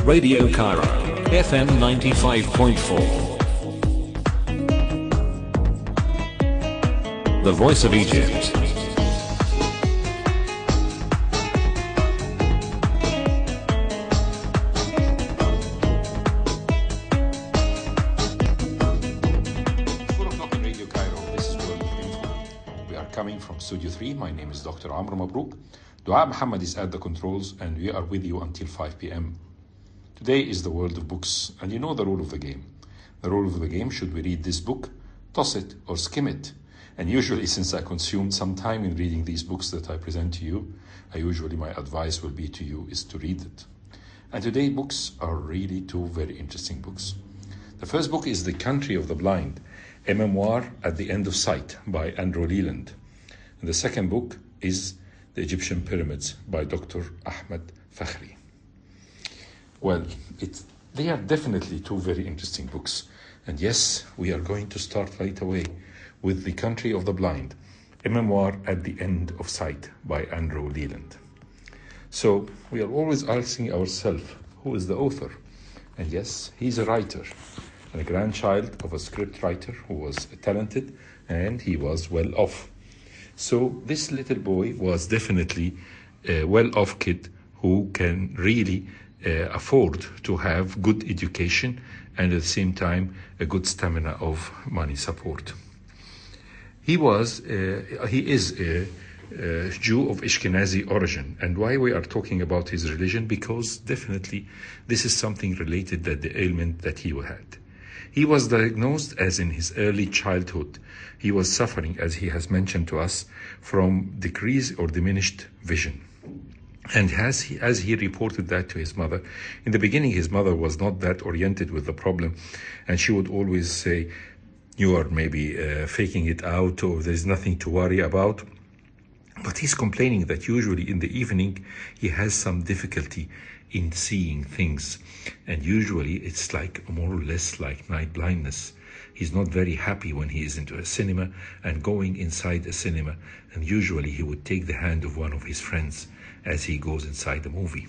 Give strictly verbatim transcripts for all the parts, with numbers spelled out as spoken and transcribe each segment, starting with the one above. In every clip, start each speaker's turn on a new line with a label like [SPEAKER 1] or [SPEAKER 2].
[SPEAKER 1] Radio Cairo, F M ninety-five point four. The Voice of Egypt.
[SPEAKER 2] four o'clock in Radio Cairo, this is World Info. We are coming from Studio three. My name is Doctor Amr Mabrouk. Dua Muhammad is at the controls, and we are with you until five p.m. Today is the world of books, and you know the rule of the game. The rule of the game, should we read this book, toss it, or skim it? And usually, since I consumed some time in reading these books that I present to you, I usually, my advice will be to you is to read it. And today, books are really two very interesting books. The first book is The Country of the Blind, a memoir at the end of sight by Andrew Leland. And the second book is The Egyptian Pyramids by Doctor Ahmed Fakhri. Well, it's, they are definitely two very interesting books. And yes, we are going to start right away with The Country of the Blind, a memoir at the end of sight by Andrew Leland. So we are always asking ourselves, who is the author? And yes, he's a writer, and a grandchild of a script writer who was talented, and he was well off. So this little boy was definitely a well-off kid who can really uh, afford to have good education and at the same time a good stamina of money support. He was, uh, he is a, a Jew of Ashkenazi origin. And why we are talking about his religion? Because definitely this is something related to the ailment that he had. He was diagnosed as in his early childhood. He was suffering, as he has mentioned to us, from decreased or diminished vision. And as he, as he reported that to his mother, in the beginning his mother was not that oriented with the problem, and she would always say, you are maybe uh, faking it out, or there's nothing to worry about. But he's complaining that usually in the evening he has some difficulty in seeing things, and usually it's like more or less like night blindness. He's not very happy when he is into a cinema and going inside a cinema, and usually he would take the hand of one of his friends as he goes inside the movie.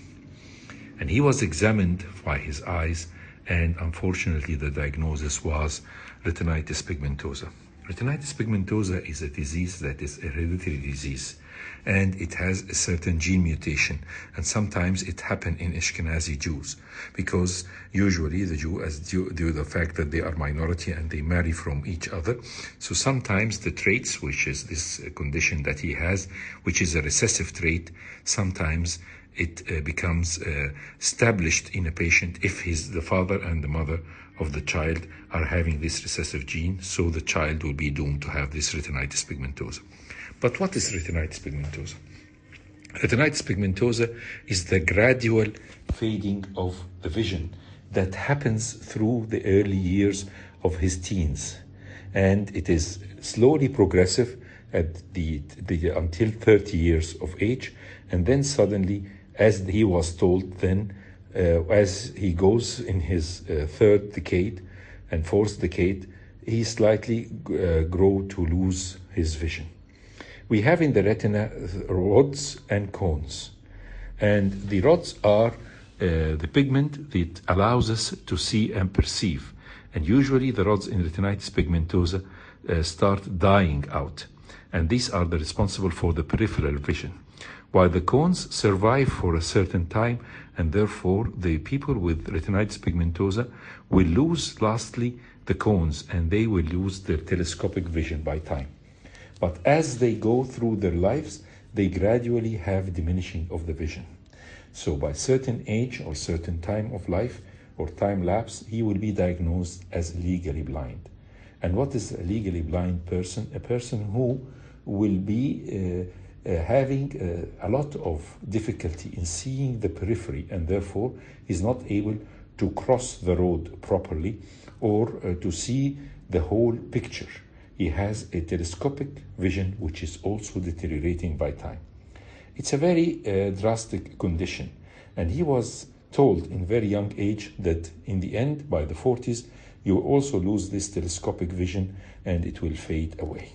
[SPEAKER 2] And he was examined by his eyes, and unfortunately the diagnosis was retinitis pigmentosa. Retinitis pigmentosa is a disease that is a hereditary disease, and it has a certain gene mutation, and sometimes it happens in Ashkenazi Jews, because usually the Jew, as due, due to the fact that they are minority and they marry from each other, so sometimes the traits, which is this condition that he has, which is a recessive trait, sometimes it uh, becomes uh, established in a patient if his, the father and the mother of the child are having this recessive gene, so the child will be doomed to have this retinitis pigmentosa. But what is retinitis pigmentosa? Retinitis pigmentosa is the gradual fading of the vision that happens through the early years of his teens. And it is slowly progressive at the, the until thirty years of age, and then suddenly, as he was told then, uh, as he goes in his uh, third decade and fourth decade, he slightly uh, grow to lose his vision. We have in the retina rods and cones, and the rods are uh, the pigment that allows us to see and perceive, and usually the rods in retinitis pigmentosa uh, start dying out, and these are the responsible for the peripheral vision, while the cones survive for a certain time, and therefore the people with retinitis pigmentosa will lose lastly the cones, and they will lose their telescopic vision by time. But as they go through their lives, they gradually have diminishing of the vision. So by certain age or certain time of life or time lapse, he will be diagnosed as legally blind. And what is a legally blind person? A person who will be uh, uh, having uh, a lot of difficulty in seeing the periphery, and therefore is not able to cross the road properly or uh, to see the whole picture. He has a telescopic vision which is also deteriorating by time. It's a very uh, drastic condition, and he was told in very young age that in the end, by the forties, you will also lose this telescopic vision and it will fade away.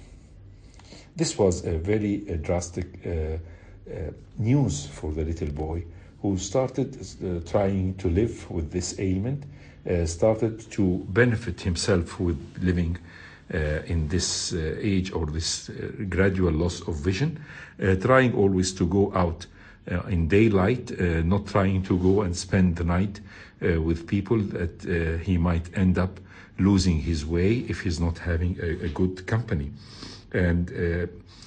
[SPEAKER 2] This was a very uh, drastic uh, uh, news for the little boy who started uh, trying to live with this ailment, uh, started to benefit himself with living uh, in this uh, age or this uh, gradual loss of vision, uh, trying always to go out uh, in daylight, uh, not trying to go and spend the night uh, with people that uh, he might end up losing his way if he's not having a, a good company. And uh,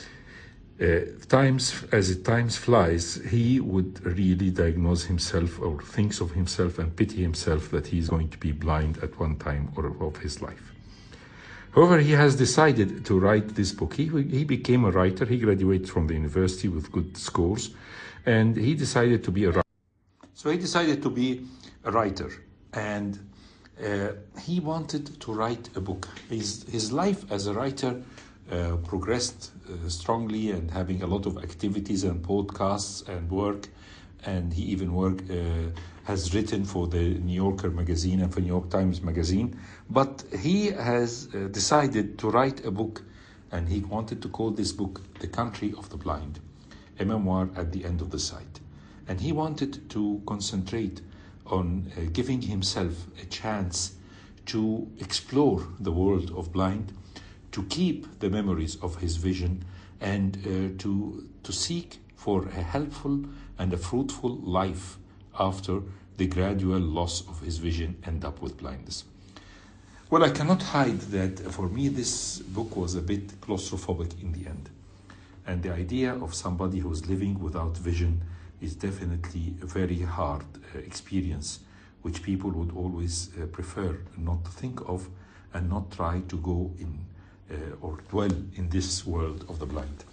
[SPEAKER 2] uh, times, as it times flies, he would really diagnose himself or thinks of himself and pity himself that he's going to be blind at one time or of his life. However, he has decided to write this book. He, he became a writer. He graduated from the university with good scores, and he decided to be a writer. So he decided to be a writer, and uh, he wanted to write a book. His, his life as a writer uh, progressed uh, strongly, and having a lot of activities and podcasts and work, and he even worked, uh, has written for the New Yorker magazine and for New York Times magazine. But he has uh, decided to write a book, and he wanted to call this book The Country of the Blind, a memoir at the end of the sight. And he wanted to concentrate on uh, giving himself a chance to explore the world of blind, to keep the memories of his vision, and uh, to, to seek for a helpful and a fruitful life after the gradual loss of his vision end up with blindness. Well, I cannot hide that for me this book was a bit claustrophobic in the end. And the idea of somebody who's living without vision is definitely a very hard uh, experience, which people would always uh, prefer not to think of and not try to go in uh, or dwell in this world of the blind.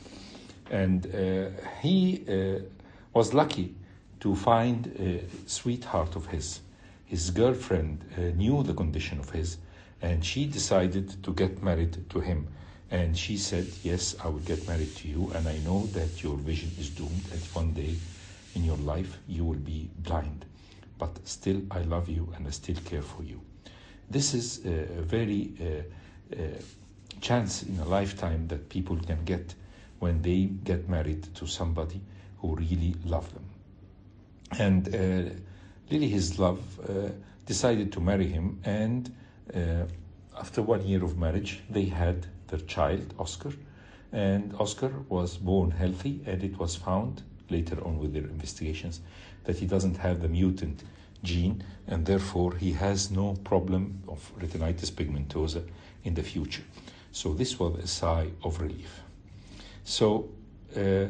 [SPEAKER 2] And uh, he uh, was lucky to find a sweetheart of his. His girlfriend uh, knew the condition of his, and she decided to get married to him. And she said, yes, I will get married to you, and I know that your vision is doomed, and one day in your life you will be blind. But still, I love you, and I still care for you. This is a very uh, uh, chance in a lifetime that people can get when they get married to somebody who really loves them. And uh, really his love uh, decided to marry him, and uh, after one year of marriage they had their child, Oscar, and Oscar was born healthy, and it was found later on with their investigations that he doesn't have the mutant gene, and therefore he has no problem of retinitis pigmentosa in the future. So this was a sigh of relief. So uh,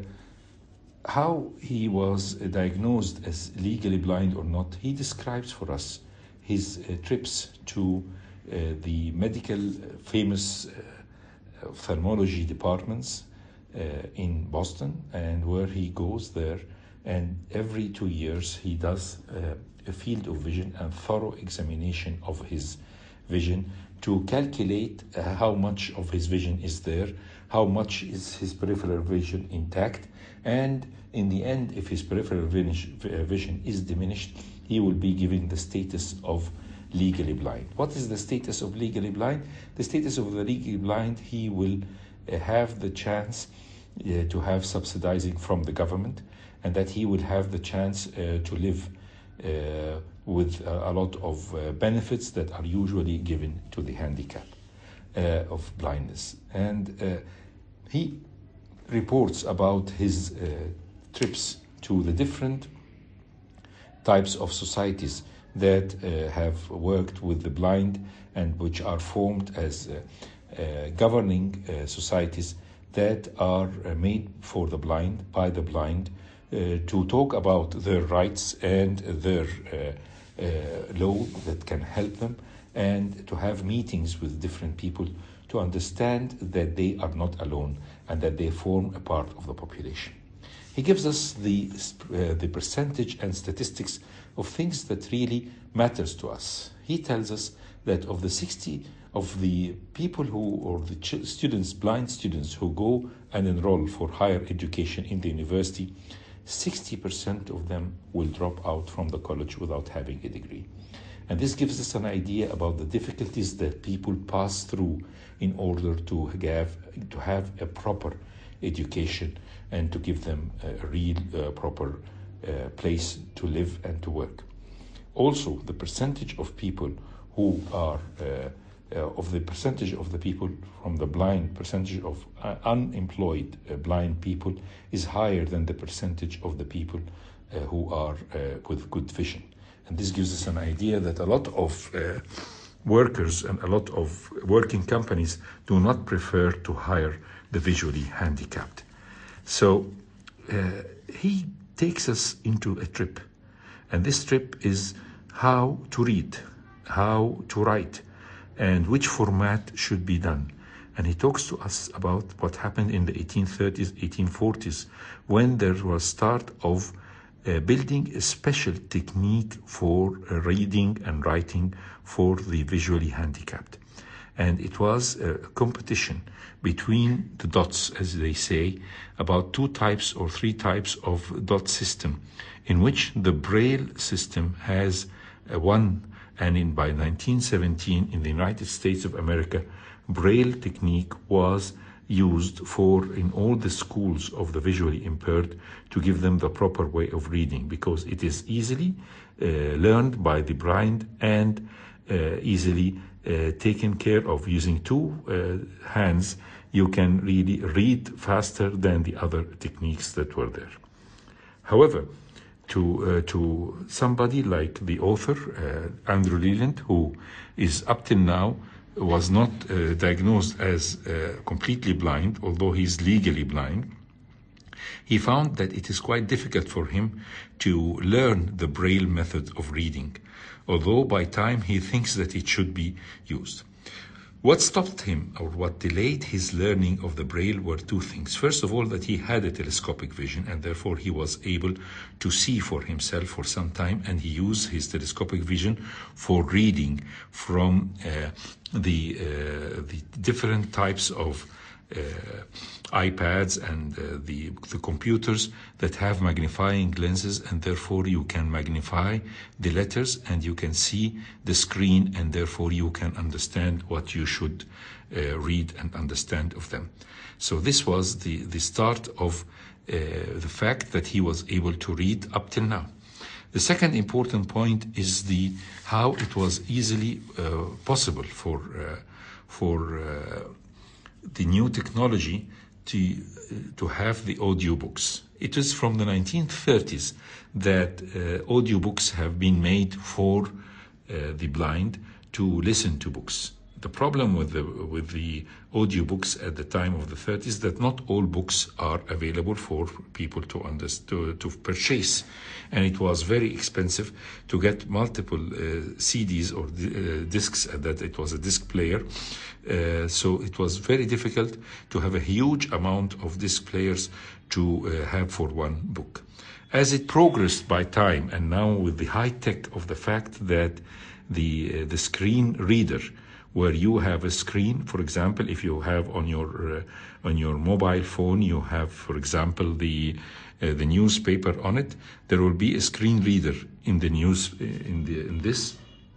[SPEAKER 2] how he was diagnosed as legally blind or not, he describes for us his uh, trips to uh, the medical uh, famous uh, ophthalmology departments uh, in Boston, and where he goes there, and every two years he does uh, a field of vision and thorough examination of his vision to calculate uh, how much of his vision is there, how much is his peripheral vision intact, and in the end, if his peripheral vision is diminished, he will be given the status of legally blind. What is the status of legally blind? The status of the legally blind, he will uh, have the chance uh, to have subsidizing from the government, and that he will have the chance uh, to live uh, with a, a lot of uh, benefits that are usually given to the handicap uh, of blindness. And uh, he reports about his uh, trips to the different types of societies that uh, have worked with the blind, and which are formed as uh, uh, governing uh, societies that are uh, made for the blind, by the blind, uh, to talk about their rights and their uh, uh, law that can help them, and to have meetings with different people to understand that they are not alone and that they form a part of the population. He gives us the, uh, the percentage and statistics of things that really matters to us. He tells us that of the sixty of the people who, or the ch- students, blind students who go and enroll for higher education in the university, sixty percent of them will drop out from the college without having a degree. And this gives us an idea about the difficulties that people pass through in order to have, to have a proper education and to give them a real uh, proper uh, place to live and to work. Also, the percentage of people who are uh, uh, of the percentage of the people from the blind percentage of uh, unemployed uh, blind people is higher than the percentage of the people uh, who are uh, with good vision. And this gives us an idea that a lot of uh, workers and a lot of working companies do not prefer to hire the visually handicapped. So uh, he takes us into a trip, and this trip is how to read, how to write, and which format should be done. And he talks to us about what happened in the eighteen thirties, eighteen forties, when there was start of uh, building a special technique for uh, reading and writing for the visually handicapped. And it was a competition between the dots, as they say, about two types or three types of dot system, in which the Braille system has uh, won. And in by nineteen seventeen, in the United States of America, Braille technique was used for in all the schools of the visually impaired to give them the proper way of reading, because it is easily uh, learned by the blind and uh, easily uh, taken care of. Using two uh, hands, you can really read faster than the other techniques that were there. However, to uh, to somebody like the author, uh, Andrew Leland, who is up till now was not uh, diagnosed as uh, completely blind, although he's legally blind, he found that it is quite difficult for him to learn the Braille method of reading, although by time he thinks that it should be used. What stopped him, or what delayed his learning of the Braille, were two things. First of all, that he had a telescopic vision, and therefore he was able to see for himself for some time, and he used his telescopic vision for reading from uh, the, uh, the different types of uh, iPads and uh, the, the computers that have magnifying lenses, and therefore you can magnify the letters and you can see the screen, and therefore you can understand what you should uh, read and understand of them. So this was the, the start of uh, the fact that he was able to read up till now. The second important point is the how it was easily uh, possible for uh, for uh, the new technology to uh, to have the audiobooks. It is from the nineteen thirties that uh, audiobooks have been made for uh, the blind to listen to books. The problem with the with the audiobooks at the time of the thirties that not all books are available for people to understand, to, to purchase, and it was very expensive to get multiple uh, C Ds or uh, discs. That it was a disc player, uh, so it was very difficult to have a huge amount of disc players to uh, have for one book. As it progressed by time, and now with the high tech of the fact that the uh, the screen reader, where you have a screen, for example, if you have on your uh, on your mobile phone, you have, for example, the uh, the newspaper on it. There will be a screen reader in the news in the in this,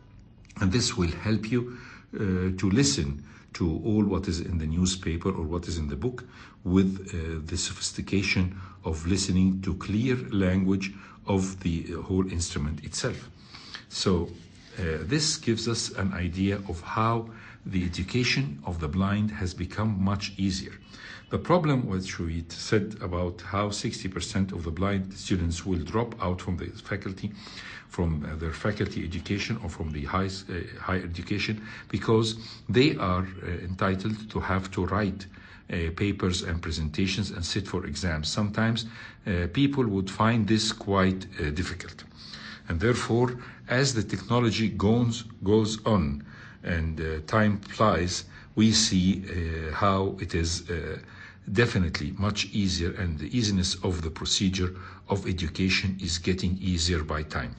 [SPEAKER 2] and this will help you uh, to listen to all what is in the newspaper or what is in the book, with uh, the sophistication of listening to clear language of the whole instrument itself. So. Uh, this gives us an idea of how the education of the blind has become much easier. The problem which we said about how sixty percent of the blind students will drop out from the faculty, from uh, their faculty education or from the high, uh, higher education, because they are uh, entitled to have to write uh, papers and presentations and sit for exams. Sometimes uh, people would find this quite uh, difficult. And therefore, as the technology goes, goes on and uh, time flies, we see uh, how it is uh, definitely much easier, and the easiness of the procedure of education is getting easier by time.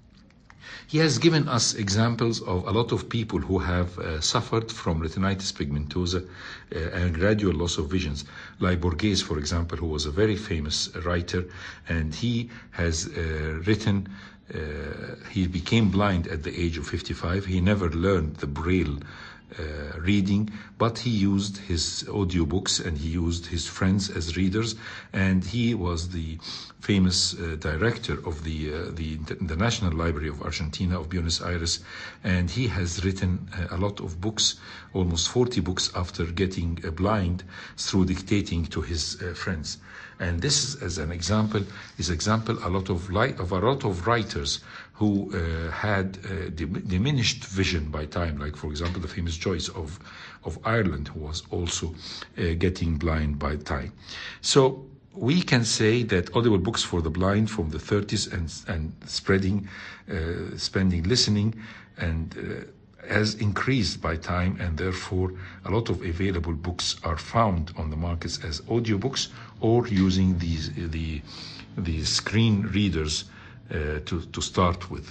[SPEAKER 2] He has given us examples of a lot of people who have uh, suffered from retinitis pigmentosa uh, and gradual loss of visions, like Borges, for example, who was a very famous writer, and he has uh, written Uh, he became blind at the age of fifty-five. He never learned the Braille uh, reading, but he used his audiobooks and he used his friends as readers, and he was the famous uh, director of the, uh, the the National Library of Argentina of Buenos Aires, and he has written uh, a lot of books, almost forty books, after getting uh, blind through dictating to his uh, friends. And this is, as an example, is example a lot of li- of a lot of writers who uh, had uh, dim- diminished vision by time, like for example the famous Joyce of of Ireland, who was also uh, getting blind by time. So we can say that audible books for the blind from the thirties and and spreading, uh, spending, listening, and uh, has increased by time, and therefore a lot of available books are found on the markets as audiobooks or using these the the screen readers uh, to to start with.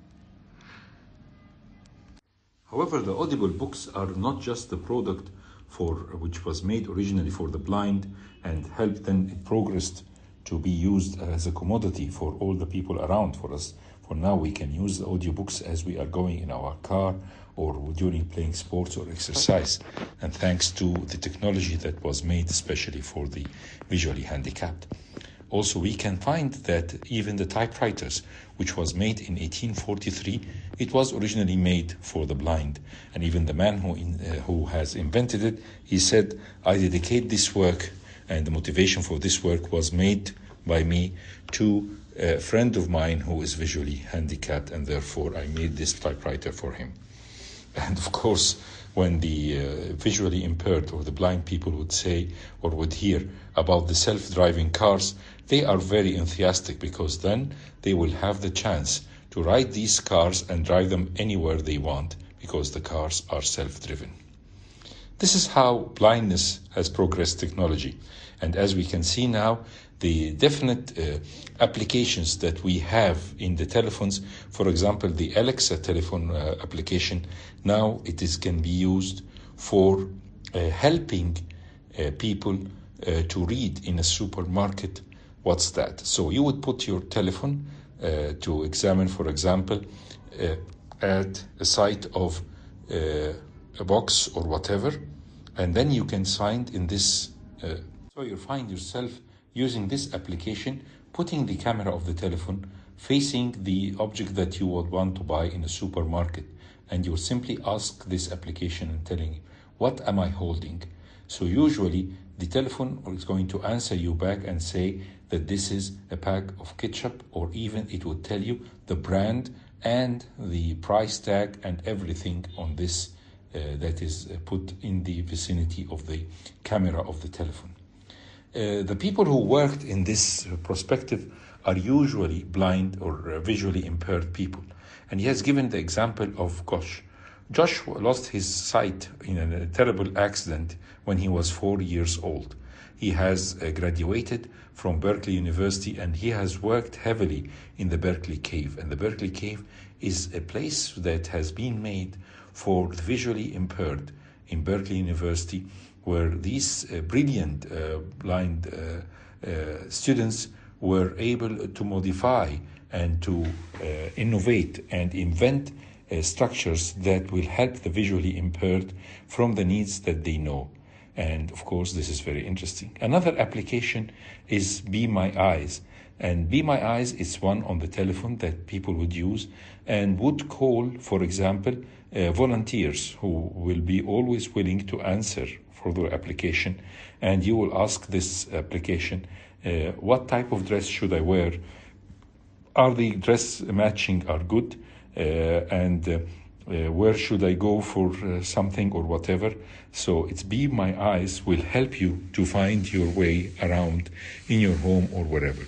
[SPEAKER 2] However, the audible books are not just the product for which was made originally for the blind and helped, then it progressed to be used as a commodity for all the people around. For us, for now, we can use the audiobooks as we are going in our car or during playing sports or exercise, and thanks to the technology that was made especially for the visually handicapped. Also, we can find that even the typewriters, which was made in eighteen forty-three, it was originally made for the blind. And even the man who in, uh, who has invented it, he said, "I dedicate this work, and the motivation for this work was made by me to a friend of mine who is visually handicapped, and therefore I made this typewriter for him." And of course, when the uh, visually impaired or the blind people would say or would hear about the self-driving cars, they are very enthusiastic, because then they will have the chance to ride these cars and drive them anywhere they want, because the cars are self-driven. This is how blindness has progressed technology. And as we can see now, the definite uh, applications that we have in the telephones, for example, the Alexa telephone uh, application, now it is can be used for uh, helping uh, people uh, to read in a supermarket. What's that? So you would put your telephone uh, to examine, for example, uh, at a site of uh, a box or whatever, and then you can find in this, uh, so you find yourself using this application, putting the camera of the telephone facing the object that you would want to buy in a supermarket, and you simply ask this application and telling it, what am I holding? So usually the telephone is going to answer you back and say that this is a pack of ketchup, or even it would tell you the brand and the price tag and everything on this uh, that is put in the vicinity of the camera of the telephone. Uh, the people who worked in this perspective are usually blind or uh, visually impaired people. And he has given the example of Josh. Josh lost his sight in a terrible accident when he was four years old. He has uh, graduated from Berkeley University, and he has worked heavily in the Berkeley Cave. And the Berkeley Cave is a place that has been made for the visually impaired in Berkeley University, where these uh, brilliant uh, blind uh, uh, students were able to modify and to uh, innovate and invent uh, structures that will help the visually impaired from the needs that they know. And of course, this is very interesting. Another application is Be My Eyes. And Be My Eyes is one on the telephone that people would use and would call, for example, uh, volunteers who will be always willing to answer for their application. And you will ask this application, uh, what type of dress should I wear? Are the dress matching are good? Uh, and uh, uh, where should I go for uh, something or whatever? So it's Be My Eyes will help you to find your way around in your home or wherever.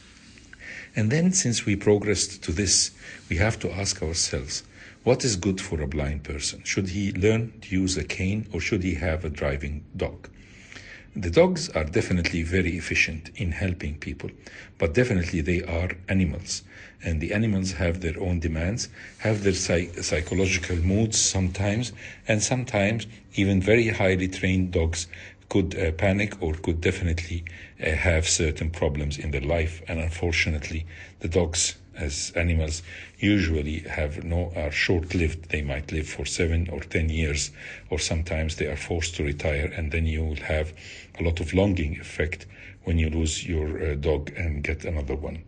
[SPEAKER 2] And then, since we progressed to this, we have to ask ourselves, what is good for a blind person? Should he learn to use a cane, or should he have a driving dog? The dogs are definitely very efficient in helping people, but definitely they are animals. And the animals have their own demands, have their psych- psychological moods sometimes, and sometimes even very highly trained dogs could uh, panic or could definitely uh, have certain problems in their life. And unfortunately, the dogs as animals usually have no are short-lived. They might live for seven or ten years, or sometimes they are forced to retire, and then you will have a lot of longing effect when you lose your uh, dog and get another one.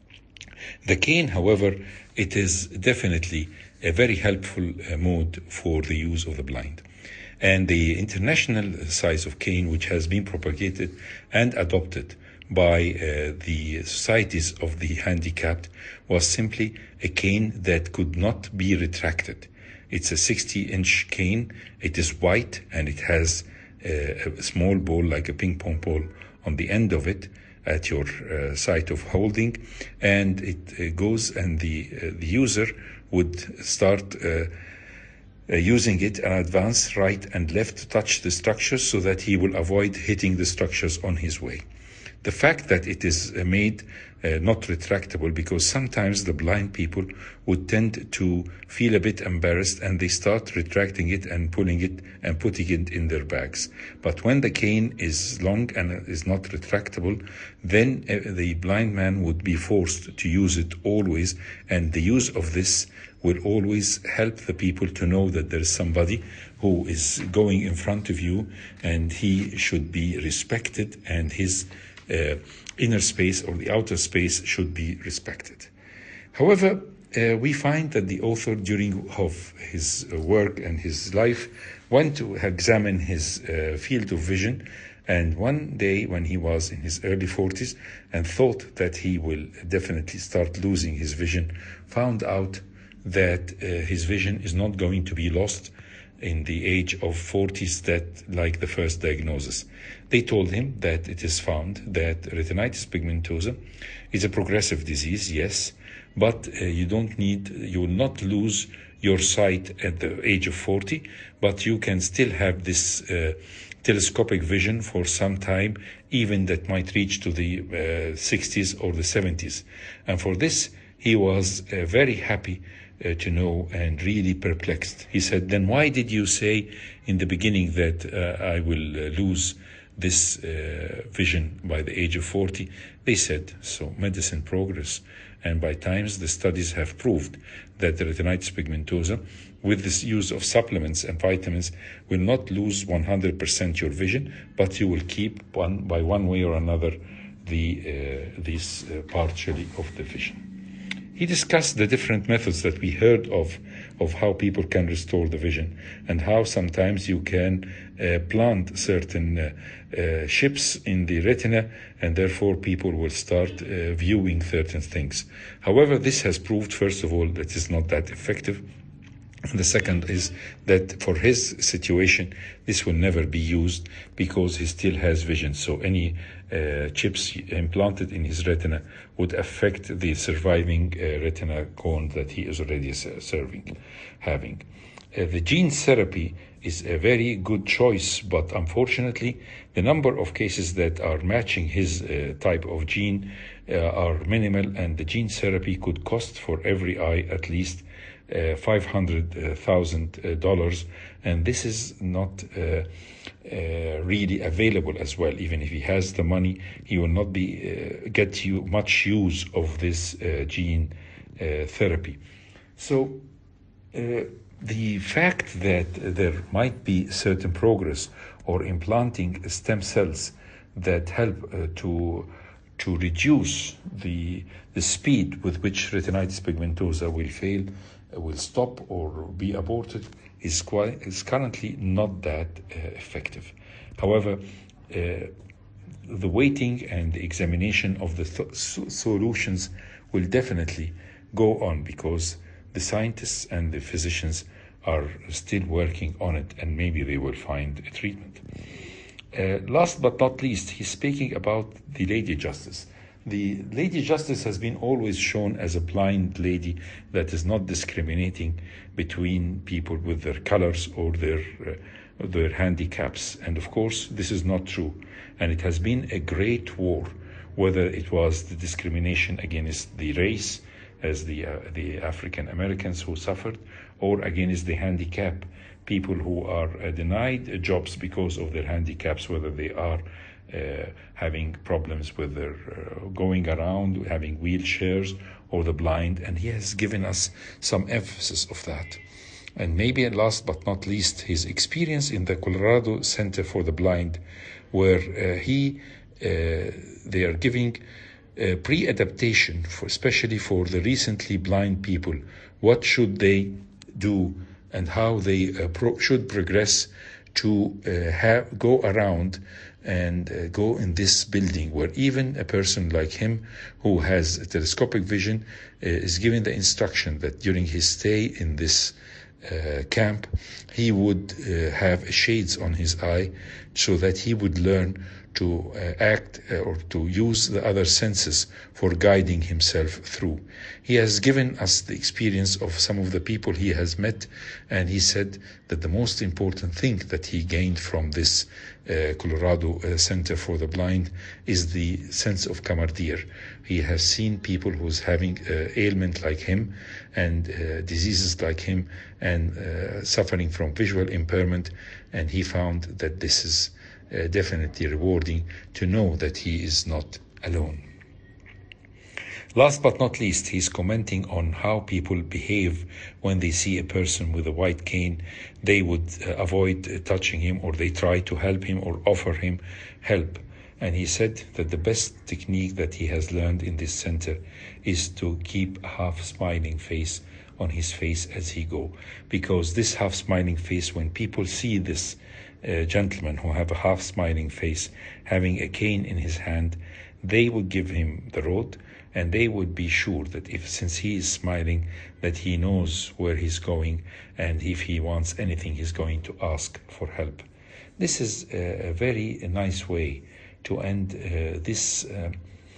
[SPEAKER 2] The cane, however, it is definitely a very helpful uh, mode for the use of the blind. And the international size of cane, which has been propagated and adopted by uh, the societies of the handicapped, was simply a cane that could not be retracted. It's a sixty inch cane. It is white and it has uh, a small ball like a ping pong ball on the end of it at your uh, site of holding, and it uh, goes and the uh, the user would start uh, uh, using it and advance right and left to touch the structures so that he will avoid hitting the structures on his way. The fact that it is uh, made uh, not retractable, because sometimes the blind people would tend to feel a bit embarrassed and they start retracting it and pulling it and putting it in their bags. But when the cane is long and is not retractable, then uh, the blind man would be forced to use it always, and the use of this will always help the people to know that there is somebody who is going in front of you and he should be respected, and his Uh, inner space or the outer space should be respected. However, uh, we find that the author, during of his uh, work and his life, went to examine his uh, field of vision, and one day when he was in his early forties and thought that he will definitely start losing his vision, found out that uh, his vision is not going to be lost in the age of forties, that like the first diagnosis. They told him that it is found that retinitis pigmentosa is a progressive disease, yes, but uh, you don't need, you will not lose your sight at the age of forty, but you can still have this uh, telescopic vision for some time, even that might reach to the uh, sixties or the seventies. And for this, he was uh, very happy Uh, to know and really perplexed. He said, then why did you say in the beginning that uh, I will uh, lose this uh, vision by the age of forty? They said, so medicine progress, and by times the studies have proved that the retinitis pigmentosa, with this use of supplements and vitamins, will not lose one hundred percent your vision, but you will keep one by one way or another the uh, this uh, partially of the vision. He discussed the different methods that we heard of, of how people can restore the vision, and how sometimes you can uh, plant certain uh, uh, chips in the retina, and therefore people will start uh, viewing certain things. However, this has proved, first of all, that it's not that effective. And the second is that for his situation, this will never be used because he still has vision. So any uh, chips implanted in his retina would affect the surviving uh, retina cone that he is already serving, having. Uh, the gene therapy is a very good choice, but unfortunately, the number of cases that are matching his uh, type of gene uh, are minimal, and the gene therapy could cost for every eye at least Uh, five hundred thousand dollars, and this is not uh, uh, really available as well. Even if he has the money, he will not be uh, get you much use of this uh, gene uh, therapy. So uh, the fact that there might be certain progress or implanting stem cells that help uh, to to reduce the the speed with which retinitis pigmentosa will fail, will stop or be aborted, is quite is currently not that uh, effective. However, uh, the waiting and the examination of the th- solutions will definitely go on, because the scientists and the physicians are still working on it, and maybe they will find a treatment. Uh, last but not least, he's speaking about the Lady Justice. The Lady Justice has been always shown as a blind lady that is not discriminating between people with their colors or their uh, their handicaps. And of course, this is not true. And it has been a great war, whether it was the discrimination against the race, as the uh, the African Americans who suffered, or against the handicap, people who are uh, denied uh, jobs because of their handicaps, whether they are uh, having problems with their uh, going around, having wheelchairs, or the blind, and he has given us some emphasis of that. And maybe last but not least, his experience in the Colorado Center for the Blind, where uh, he uh, they are giving uh, pre-adaptation, for, especially for the recently blind people. What should they do and how they uh, pro- should progress to uh, have, go around and uh, go in this building, where even a person like him who has a telescopic vision uh, is given the instruction that during his stay in this uh, camp, he would uh, have shades on his eye so that he would learn to uh, act uh, or to use the other senses for guiding himself through. He has given us the experience of some of the people he has met, and he said that the most important thing that he gained from this uh, Colorado uh, Center for the Blind is the sense of camaraderie. He has seen people who's having uh, ailment like him and uh, diseases like him and uh, suffering from visual impairment, and he found that this is Uh, definitely rewarding to know that he is not alone. Last but not least, he's commenting on how people behave when they see a person with a white cane. They would uh, avoid uh, touching him, or they try to help him or offer him help. And he said that the best technique that he has learned in this center is to keep a half smiling face on his face as he go, because this half smiling face, when people see this uh, gentleman who have a half smiling face having a cane in his hand, they would give him the road, and they would be sure that if, since he is smiling, that he knows where he's going, and if he wants anything, he's going to ask for help. This is a, a very nice way to end uh, this uh,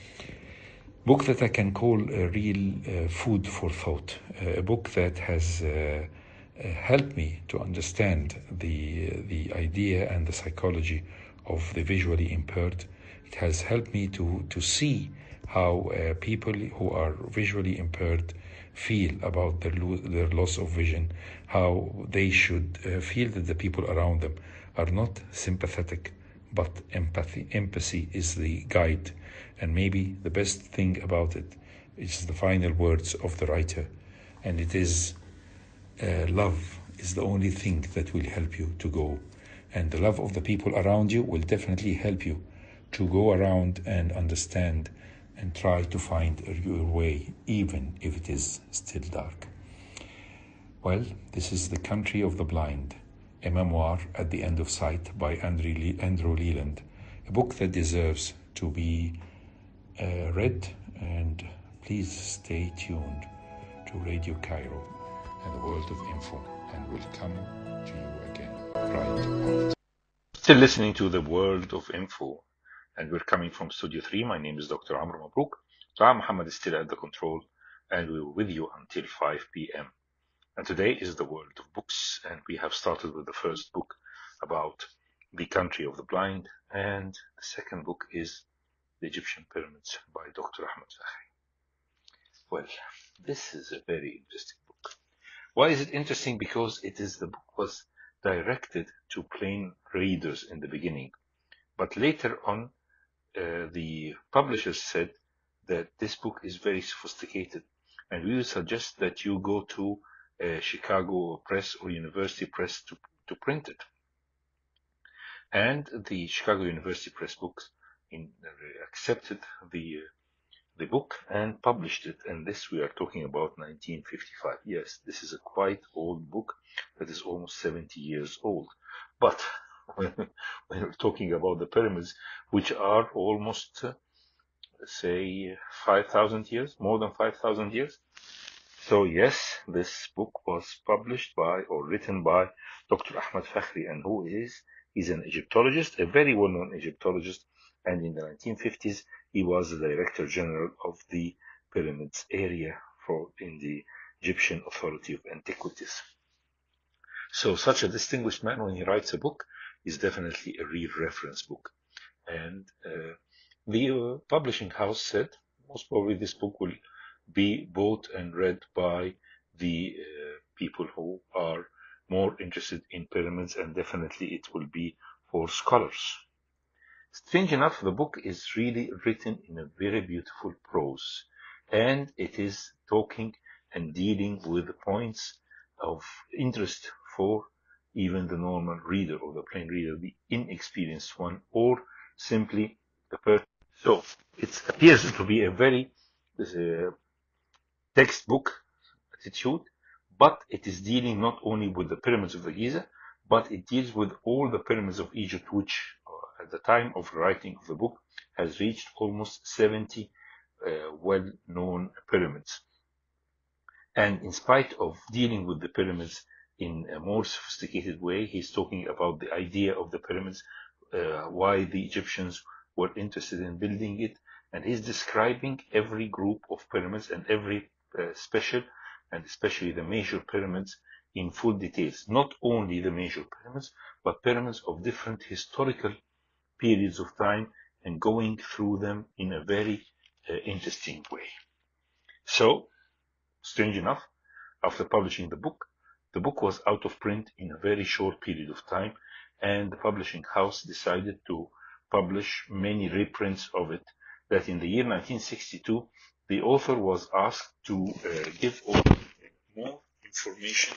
[SPEAKER 2] book that I can call a real uh, food for thought, uh, a book that has uh, uh, helped me to understand the uh, the idea and the psychology of the visually impaired. It has helped me to to see how uh, people who are visually impaired feel about their, lo- their loss of vision, how they should uh, feel that the people around them are not sympathetic, but empathy. Empathy is the guide. And maybe the best thing about it is the final words of the writer, and it is uh, love is the only thing that will help you to go. And the love of the people around you will definitely help you to go around and understand and try to find your way, even if it is still dark. Well, this is The Country of the Blind, a memoir at the end of sight by Andrew, Le- Andrew Leland, a book that deserves to be uh, read, and please stay tuned to Radio Cairo and the World of Info, and we'll come to you again right after. Still listening to the World of Info, and we're coming from Studio three. My name is Doctor Amr Mabrouk. Dua Muhammad is still at the control, and we're with you until five p.m. And today is the World of Books, and we have started with the first book about the country of the blind, and the second book is The Egyptian Pyramids by Doctor Ahmed Fakhri. Well, this is a very interesting book. Why is it interesting? Because it is the book was directed to plain readers in the beginning, but later on uh, the publishers said that this book is very sophisticated, and we would suggest that you go to uh, Chicago Press or University Press to, to print it. And the Chicago University Press books in, uh, accepted the uh, the book and published it. And this we are talking about nineteen fifty-five. Yes, this is a quite old book that is almost seventy years old. But when, when we're talking about the pyramids, which are almost uh, say five thousand years, more than five thousand years. So yes, this book was published by or written by Doctor Ahmed Fakhri, and who is he's an Egyptologist, a very well-known Egyptologist, and in the nineteen fifties he was the Director General of the Pyramids area for in the Egyptian Authority of Antiquities. So such a distinguished man, when he writes a book, is definitely a real reference book. And uh, the uh, publishing house said most probably this book will be bought and read by the uh, people who are more interested in pyramids, and definitely it will be for scholars.
[SPEAKER 3] Strange enough, the book is really written in a very beautiful prose, and it is talking and dealing with the points of interest for even the normal reader or the plain reader, the inexperienced one, or simply the person. So it appears to be a very uh, textbook attitude, but it is dealing not only with the pyramids of the Giza, but it deals with all the pyramids of Egypt, which uh, at the time of writing of the book has reached almost seventy uh, well-known pyramids. And in spite of dealing with the pyramids in a more sophisticated way, he's talking about the idea of the pyramids, uh, why the Egyptians were interested in building it, and he's describing every group of pyramids and every uh, special, and especially the major pyramids, in full details. Not only the major pyramids, but pyramids of different historical periods of time, and going through them in a very uh, interesting way. So, strange enough, after publishing the book, the book was out of print in a very short period of time, and the publishing house decided to publish many reprints of it, that in the year nineteen sixty-two, the author was asked to uh, give more information.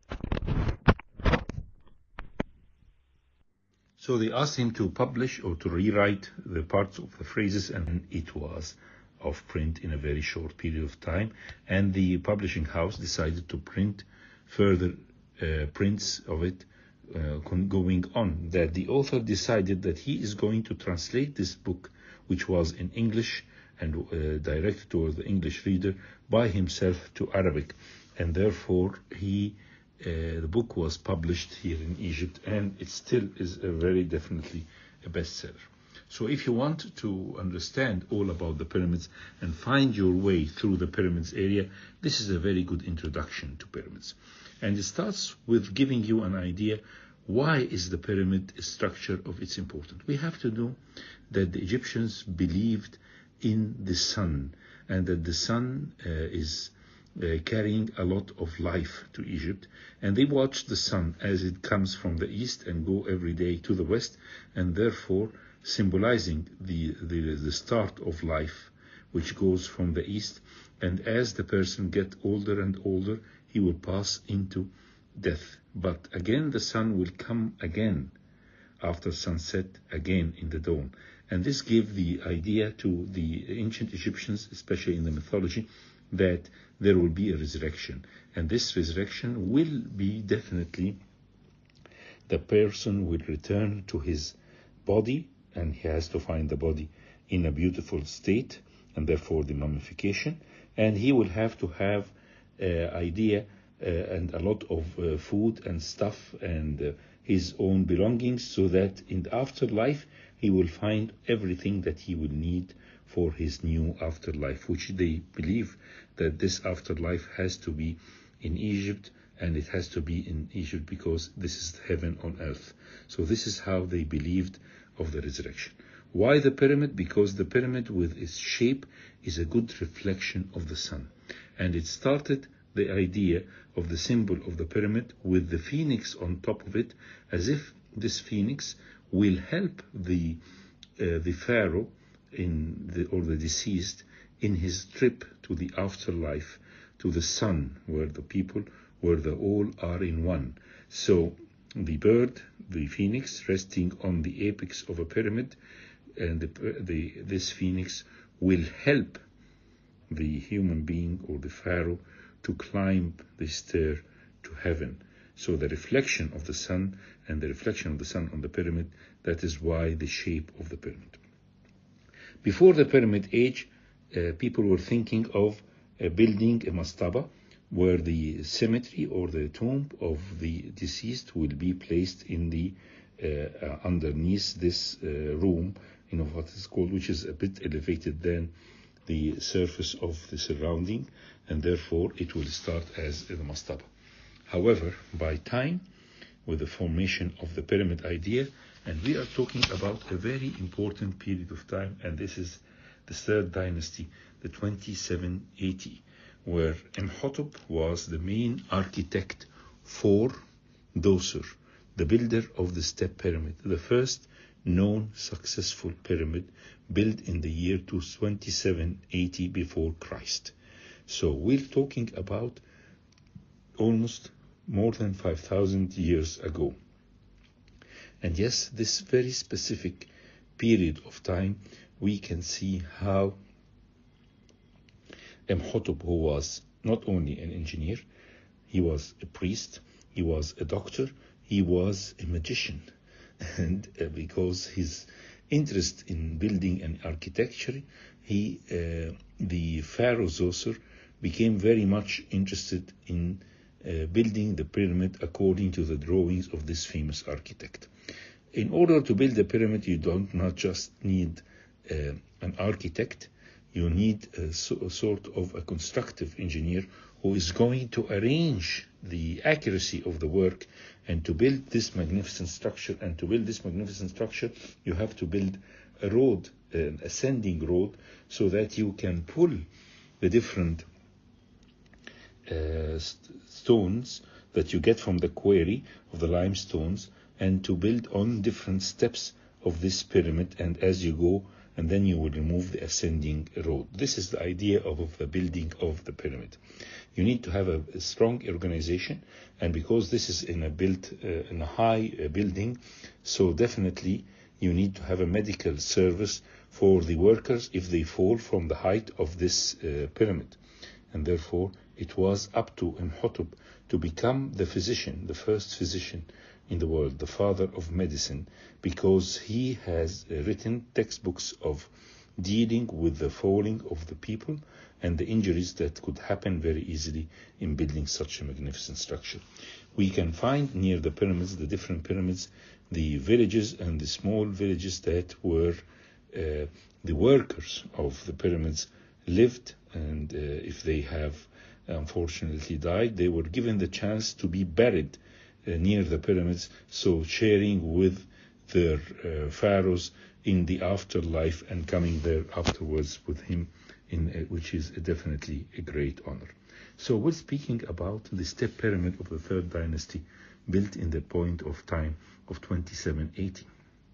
[SPEAKER 3] So they asked him to publish or to rewrite the parts of the phrases, and it was off print in a very short period of time. And the publishing house decided to print further uh, prints of it uh, going on. That the author decided that he is going to translate this book, which was in English and uh, directed toward the English reader, by himself to Arabic. And therefore he Uh, the book was published here in Egypt, and it still is a very definitely a bestseller. So if you want to understand all about the pyramids and find your way through the pyramids area, this is a very good introduction to pyramids. And it starts with giving you an idea why is the pyramid structure of its importance. We have to know that the Egyptians believed in the sun, and that the sun uh, is Uh, carrying a lot of life to Egypt, and they watch the sun as it comes from the east and go every day to the west, and therefore symbolizing the, the, the start of life, which goes from the east, and as the person gets older and older, he will pass into death. But again, the sun will come again after sunset, again in the dawn. And this gave the idea to the ancient Egyptians, especially in the mythology, that there will be a resurrection, and this resurrection will be definitely, the person will return to his body, and he has to find the body in a beautiful state, and therefore the mummification, and he will have to have uh, idea uh, and a lot of uh, food and stuff and uh, his own belongings, so that in the afterlife he will find everything that he will need for his new afterlife, which they believe that this afterlife has to be in Egypt, and it has to be in Egypt because this is heaven on earth. So this is how they believed of the resurrection. Why the pyramid? Because the pyramid with its shape is a good reflection of the sun. And it started the idea of the symbol of the pyramid with the phoenix on top of it, as if this phoenix will help the uh, the pharaoh in the, or the deceased in his trip to the afterlife, to the sun, where the people, where the all are in one. So the bird, the phoenix, resting on the apex of a pyramid, and the, the, this phoenix will help the human being or the pharaoh to climb the stair to heaven. So the reflection of the sun and the reflection of the sun on the pyramid, that is why the shape of the pyramid. Before the pyramid age, uh, people were thinking of uh, building a mastaba, where the cemetery or the tomb of the deceased will be placed in the uh, uh, underneath this uh, room, you know what is called, which is a bit elevated than the surface of the surrounding, and therefore it will start as the mastaba. However, by time, with the formation of the pyramid idea, and we are talking about a very important period of time, and this is the third dynasty, the twenty-seven eighty, where Imhotep was the main architect for Dosur, the builder of the step pyramid, the first known successful pyramid built in the year twenty-seven eighty before Christ. So we're talking about almost more than five thousand years ago. And yes, this very specific period of time, we can see how Imhotep, who was not only an engineer, he was a priest, he was a doctor, he was a magician. And uh, because his interest in building and architecture, he, uh, the Pharaoh Zoser, became very much interested in uh, building the pyramid according to the drawings of this famous architect. In order to build a pyramid, you don't not just need uh, an architect, you need a, so, a sort of a constructive engineer who is going to arrange the accuracy of the work. And to build this magnificent structure, and to build this magnificent structure, you have to build a road, an ascending road, so that you can pull the different uh, st- stones that you get from the quarry of the limestones, and to build on different steps of this pyramid, and as you go, and then you will remove the ascending road. This is the idea of, of the building of the pyramid. You need to have a, a strong organization, and because this is in a built uh, in a high uh, building, so definitely you need to have a medical service for the workers if they fall from the height of this uh, pyramid. And therefore, it was up to Imhotep to become the physician, the first physician in the world, the father of medicine, because he has uh, written textbooks of dealing with the falling of the people and the injuries that could happen very easily in building such a magnificent structure. We can find near the pyramids, the different pyramids, the villages and the small villages that were uh, the workers of the pyramids lived, and uh, if they have unfortunately died, they were given the chance to be buried Uh, near the pyramids, so sharing with their uh, pharaohs in the afterlife and coming there afterwards with him, in uh, which is definitely a great honor. So we're speaking about the step pyramid of the third dynasty, built in the point of time of twenty-seven eighty.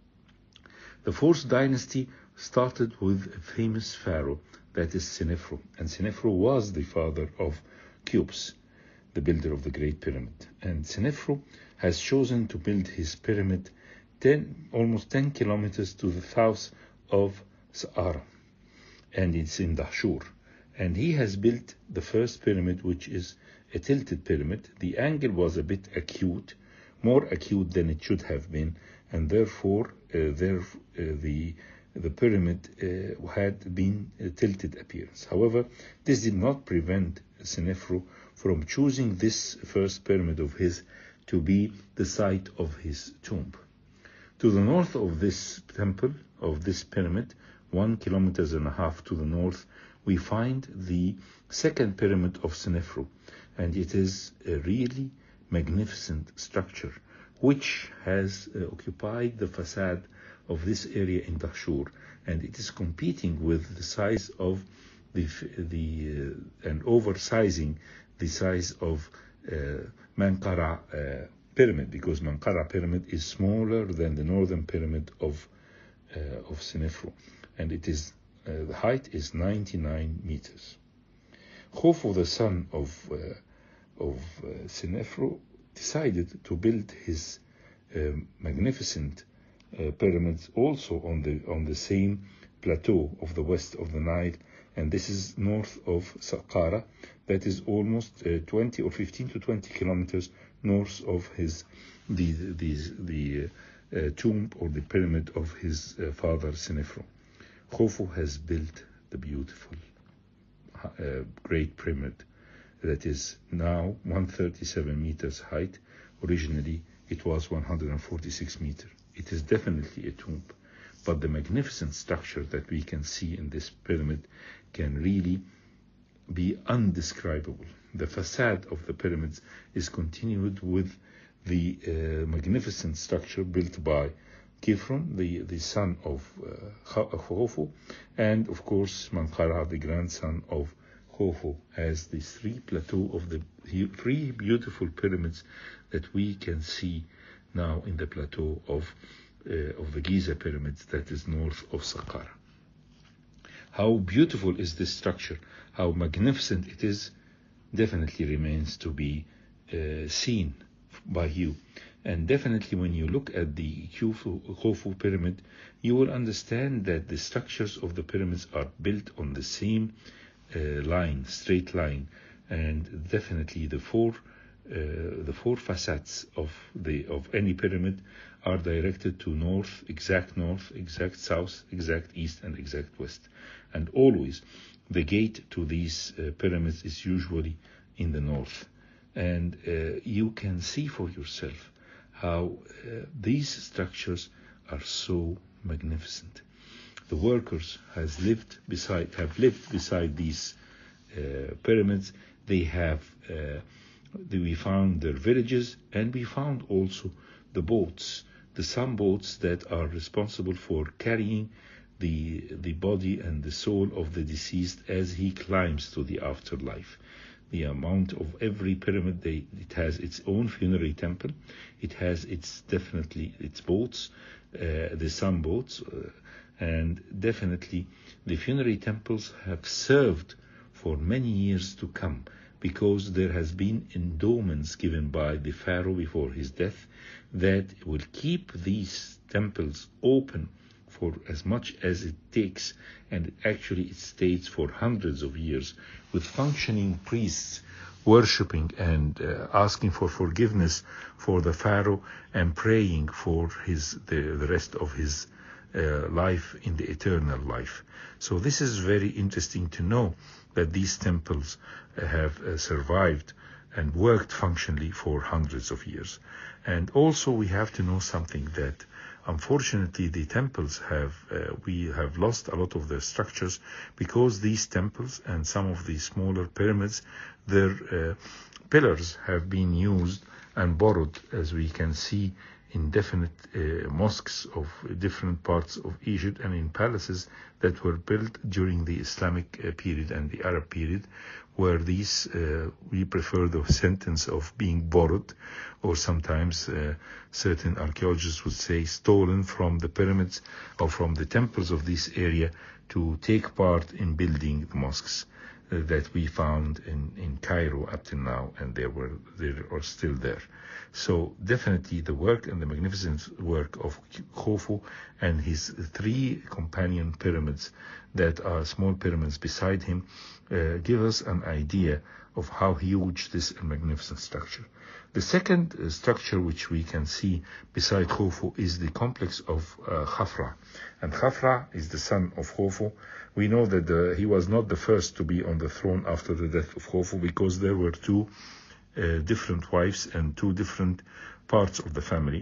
[SPEAKER 3] The fourth dynasty started with a famous pharaoh, that is Senefru, and Senefru was the father of Cheops, the builder of the Great Pyramid. And Senefru has chosen to build his pyramid ten, almost ten kilometers to the south of Saqqara, and it's in Dahshur. And he has built the first pyramid, which is a tilted pyramid. The angle was a bit acute, more acute than it should have been, and therefore uh, there, uh, the the pyramid uh, had been a tilted appearance. However, this did not prevent Senefru from choosing this first pyramid of his to be the site of his tomb. To the north of this temple, of this pyramid, one kilometers and a half to the north, we find the second pyramid of Senefru, and it is a really magnificent structure which has uh, occupied the facade of this area in Dahshur, and it is competing with the size of the the uh, and oversizing the size of uh, Manqara uh, pyramid, because Manqara pyramid is smaller than the northern pyramid of uh, of Senefru, and it is uh, the height is ninety-nine meters. Khufu, the son of uh, of uh, Senefru, decided to build his uh, magnificent uh, pyramids also on the on the same plateau of the west of the Nile, and this is north of Saqqara. That is almost uh, twenty or fifteen to twenty kilometers north of his the the the uh, tomb or the pyramid of his uh, father Senefru. Khufu has built the beautiful uh, great pyramid that is now one hundred thirty-seven meters height. Originally it was one hundred forty-six meters. It is definitely a tomb, but the magnificent structure that we can see in this pyramid can really be undescribable. The facade of the pyramids is continued with the uh, magnificent structure built by Khifron, the, the son of uh, Khufu, and of course Manqara, the grandson of Khufu, as the three plateau of the three beautiful pyramids that we can see now in the plateau of uh, of the Giza pyramids that is north of Saqqara. How beautiful is this structure, how magnificent it is, definitely remains to be uh, seen by you. And definitely when you look at the Khufu, Khufu pyramid, you will understand that the structures of the pyramids are built on the same uh, line, straight line, and definitely the four uh, the four facets of the of any pyramid are directed to north, exact north, exact south, exact east, and exact west. And always the gate to these uh, pyramids is usually in the north. And uh, you can see for yourself how uh, these structures are so magnificent. The workers has lived beside have lived beside these uh, pyramids. They have uh, we found their villages, and we found also the boats, the some boats that are responsible for carrying the the body and the soul of the deceased as he climbs to the afterlife. The amount of every pyramid, they, it has its own funerary temple. It has its definitely its boats, uh, the sun boats, uh, and definitely the funerary temples have served for many years to come, because there has been endowments given by the pharaoh before his death that will keep these temples open for as much as it takes, and actually it stays for hundreds of years with functioning priests worshipping and uh, asking for forgiveness for the pharaoh and praying for his the, the rest of his uh, life in the eternal life. So this is very interesting to know that these temples uh, have uh, survived and worked functionally for hundreds of years. And also we have to know something, that unfortunately the temples have, uh, we have lost a lot of their structures, because these temples and some of the smaller pyramids, their uh, pillars have been used and borrowed, as we can see in definite uh, mosques of different parts of Egypt and in palaces that were built during the Islamic uh, period and the Arab period, where these, uh, we prefer the sentence of being borrowed, or sometimes uh, certain archaeologists would say stolen from the pyramids or from the temples of this area to take part in building the mosques uh, that we found in, in Cairo up to now, and they were they are still there. So definitely the work and the magnificent work of Khufu and his three companion pyramids that are small pyramids beside him uh, give us an idea of how huge this magnificent structure. The second uh, structure which we can see beside Khufu is the complex of uh, Khafra. And Khafra is the son of Khufu. We know that the, he was not the first to be on the throne after the death of Khufu, because there were two uh, different wives and two different parts of the family.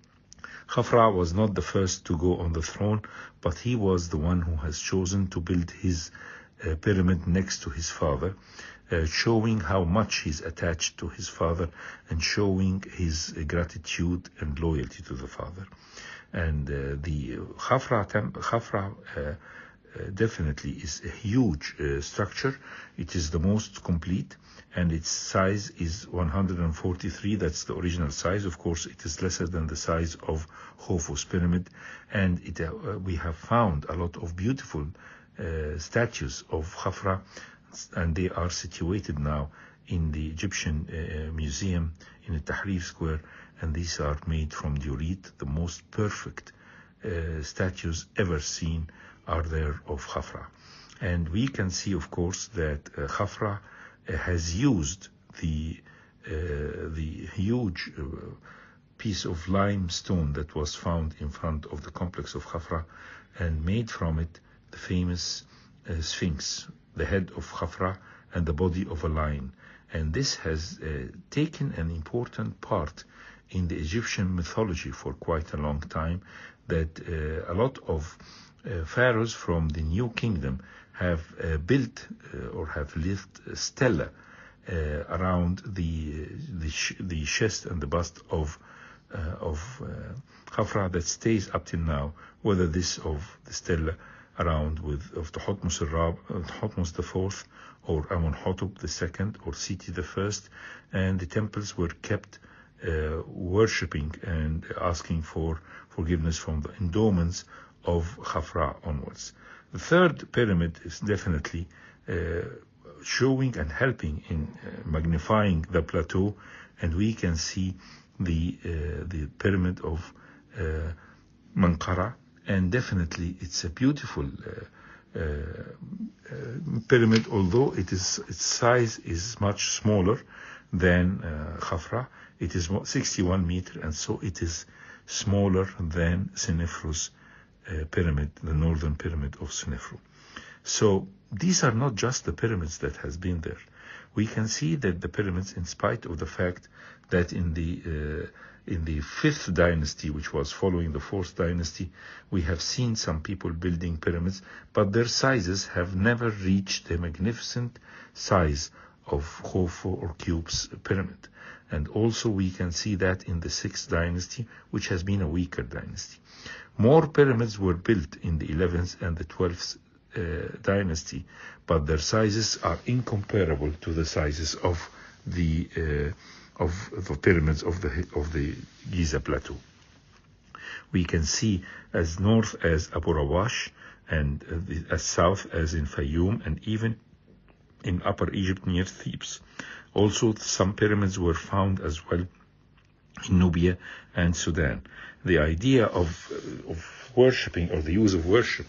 [SPEAKER 3] Khafra was not the first to go on the throne, but he was the one who has chosen to build his uh, pyramid next to his father, uh, showing how much he's attached to his father and showing his uh, gratitude and loyalty to the father. And uh, the Khafra, temp- Khafra uh, uh, definitely is a huge uh, structure. It is the most complete, and its size is one hundred forty-three. That's the original size. Of course, it is lesser than the size of Khufu's pyramid, and it, uh, we have found a lot of beautiful uh, statues of Khafra, and they are situated now in the Egyptian uh, museum in the Tahrir Square, and these are made from diorite. The most perfect uh, statues ever seen are there of Khafra. And we can see, of course, that uh, Khafra uh, has used the uh, the huge uh, piece of limestone that was found in front of the complex of Khafra and made from it the famous uh, Sphinx, the head of Khafra and the body of a lion. And this has uh, taken an important part in the Egyptian mythology for quite a long time, that uh, a lot of uh, pharaohs from the New Kingdom have uh, built uh, or have lived a stela uh, around the the, sh- the chest and the bust of uh, of uh, Khafra that stays up till now, whether this of the stela around with of the Thutmose Rab, uh, Thutmose the fourth, or Amenhotep the second, or Seti the first, and the temples were kept uh, worshipping and asking for forgiveness from the endowments of Khafra onwards. The third pyramid is definitely uh, showing and helping in uh, magnifying the plateau, and we can see the uh, the pyramid of uh, Manqara, and definitely it's a beautiful uh, uh, uh, pyramid, although it is its size is much smaller than uh, Khafra. It is sixty-one meter, and so it is smaller than Senefru's uh, pyramid, the northern pyramid of Senefru. So these are not just the pyramids that has been there. We can see that the pyramids, in spite of the fact that in the uh, in the fifth dynasty, which was following the fourth dynasty, we have seen some people building pyramids, but their sizes have never reached the magnificent size of Khufu or Qub's pyramid. And also we can see that in the sixth dynasty, which has been a weaker dynasty. More pyramids were built in the eleventh and the twelfth uh, dynasty, but their sizes are incomparable to the sizes of the uh, of the pyramids of the of the Giza plateau. We can see as north as Abu Rawash, and uh, the, as south as in Fayoum, and even in Upper Egypt near Thebes. Also, some pyramids were found as well in Nubia and Sudan. The idea of of worshipping, or the use of worship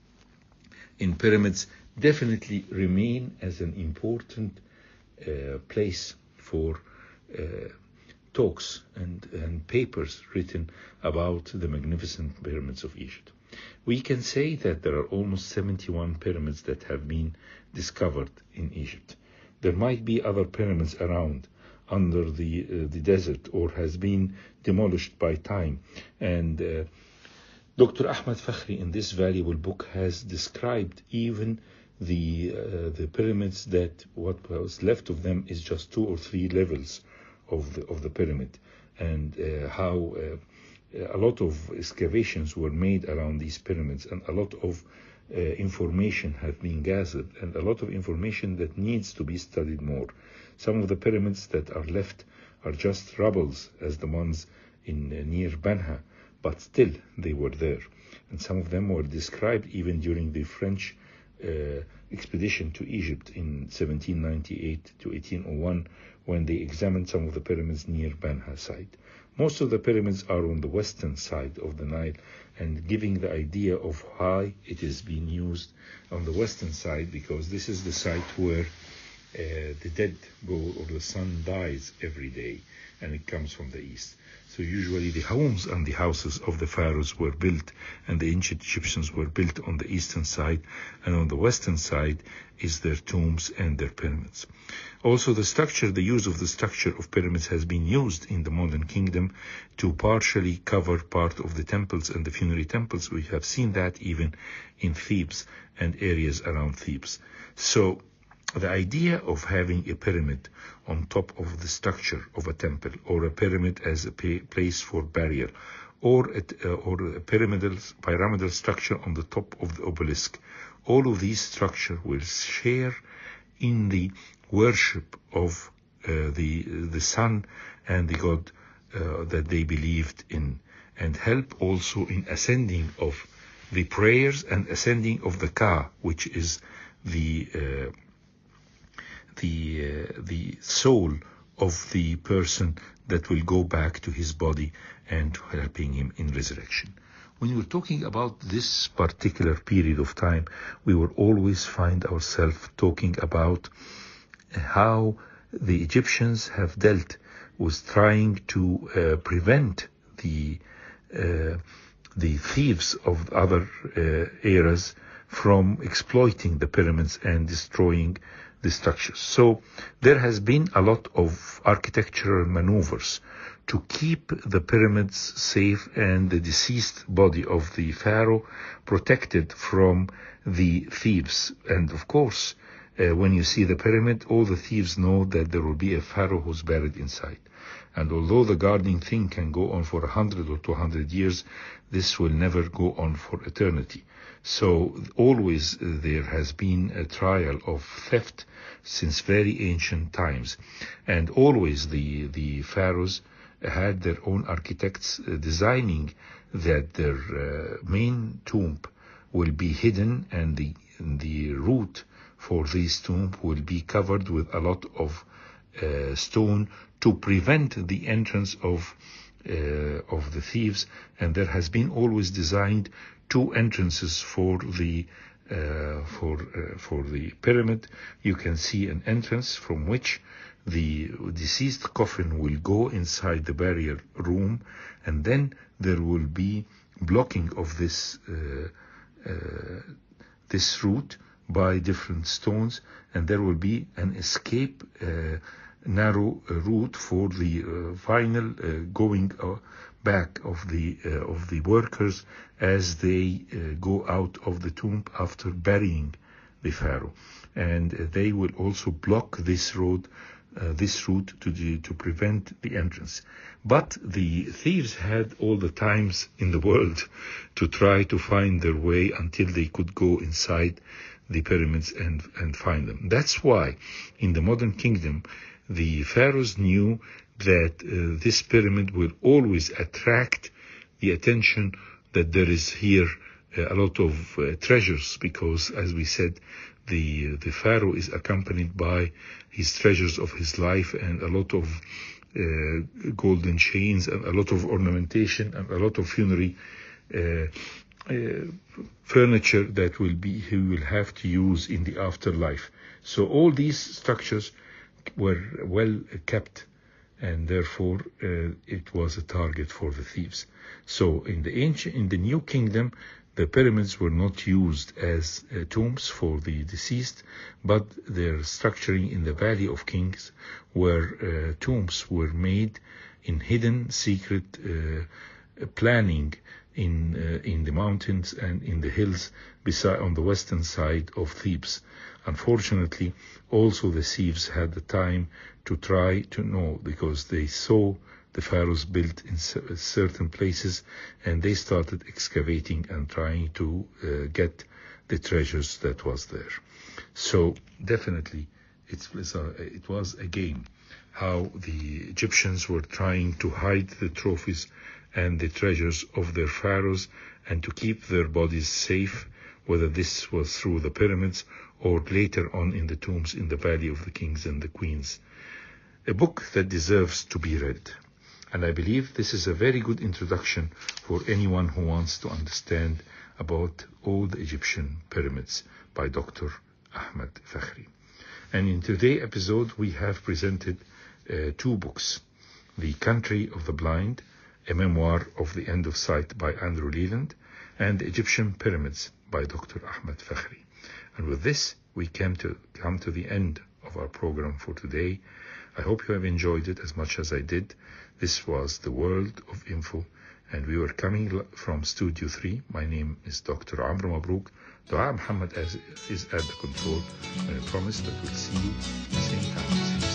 [SPEAKER 3] in pyramids, definitely remain as an important uh, place for uh, talks and, and papers written about the magnificent pyramids of Egypt. We can say that there are almost seventy-one pyramids that have been discovered in Egypt. There might be other pyramids around under the uh, the desert, or has been demolished by time. And uh, Doctor Ahmed Fakhri, in this valuable book, has described even the uh, the pyramids, that what was left of them is just two or three levels of the of the pyramid, and uh, how uh, a lot of excavations were made around these pyramids, and a lot of uh, information have been gathered, and a lot of information that needs to be studied more. Some of the pyramids that are left are just rubbles, as the ones in uh, near Banha, but still they were there. And some of them were described even during the French uh, expedition to Egypt in seventeen ninety-eight to eighteen oh one, when they examined some of the pyramids near Banha site. Most of the pyramids are on the western side of the Nile, and giving the idea of how it is being used on the western side, because this is the site where uh, the dead go, or the sun dies every day, and it comes from the east. So usually the homes and the houses of the pharaohs were built, and the ancient Egyptians were built on the eastern side, and on the western side is their tombs and their pyramids. Also, the structure, the use of the structure of pyramids has been used in the modern kingdom to partially cover part of the temples and the funerary temples. We have seen that even in Thebes and areas around Thebes. So the idea of having a pyramid on top of the structure of a temple, or a pyramid as a place for burial, or a, uh, or a pyramidal, pyramidal structure on the top of the obelisk, all of these structures will share in the worship of uh, the the sun and the god uh, that they believed in, and help also in ascending of the prayers and ascending of the Ka, which is the uh, the uh, the soul of the person that will go back to his body and helping him in resurrection. When we're talking about this particular period of time, we will always find ourselves talking about how the Egyptians have dealt with trying to uh, prevent the uh, the thieves of other uh, eras from exploiting the pyramids and destroying the structures. So there has been a lot of architectural maneuvers to keep the pyramids safe and the deceased body of the pharaoh protected from the thieves. And of course, uh, when you see the pyramid, all the thieves know that there will be a pharaoh who's buried inside. And although the guarding thing can go on for a hundred or two hundred years, this will never go on for eternity. So always uh, there has been a trial of theft since very ancient times. And always the, the pharaohs had their own architects uh, designing that their uh, main tomb will be hidden, and the the route for this tomb will be covered with a lot of uh, stone to prevent the entrance of uh, of the thieves. And there has been always designed two entrances for the uh, for uh, for the pyramid. You can see an entrance from which the deceased coffin will go inside the barrier room, and then there will be blocking of this uh, uh, this route by different stones, and there will be an escape uh, narrow uh, route for the uh, final uh, going uh, back of the uh, of the workers as they uh, go out of the tomb after burying the pharaoh. And uh, they will also block this road Uh, this route to the, to prevent the entrance. But the thieves had all the times in the world to try to find their way until they could go inside the pyramids and, and find them. That's why in the modern kingdom, the pharaohs knew that uh, this pyramid will always attract the attention, that there is here uh, a lot of uh, treasures, because, as we said, the the pharaoh is accompanied by his treasures of his life, and a lot of uh, golden chains, and a lot of ornamentation, and a lot of funerary uh, uh, furniture that will be he will have to use in the afterlife. So all these structures were well kept, and therefore uh, it was a target for the thieves. So in the ancient, in the New Kingdom, the pyramids were not used as uh, tombs for the deceased, but their structuring in the Valley of Kings, where uh, tombs were made in hidden, secret uh, planning in uh, in the mountains and in the hills beside on the western side of Thebes. Unfortunately, also the thieves had the time to try to know, because they saw the pharaohs built in certain places, and they started excavating and trying to uh, get the treasures that was there. So definitely it was a, it was a game how the Egyptians were trying to hide the trophies and the treasures of their pharaohs, and to keep their bodies safe, whether this was through the pyramids or later on in the tombs in the Valley of the Kings and the Queens. A book that deserves to be read. And I believe this is a very good introduction for anyone who wants to understand about all the Egyptian pyramids, by Doctor Ahmed Fakhri. And in today's episode, we have presented uh, two books: The Country of the Blind, a memoir of the end of sight by Andrew Leland, and The Egyptian Pyramids by Doctor Ahmed Fakhri. And with this, we came to come to the end of our program for today. I hope you have enjoyed it as much as I did. This was the World of Info, and we were coming from Studio three. My name is Doctor Amr Mabrouk. Dua Muhammad is at the control, and I promise that we'll see you at the same time.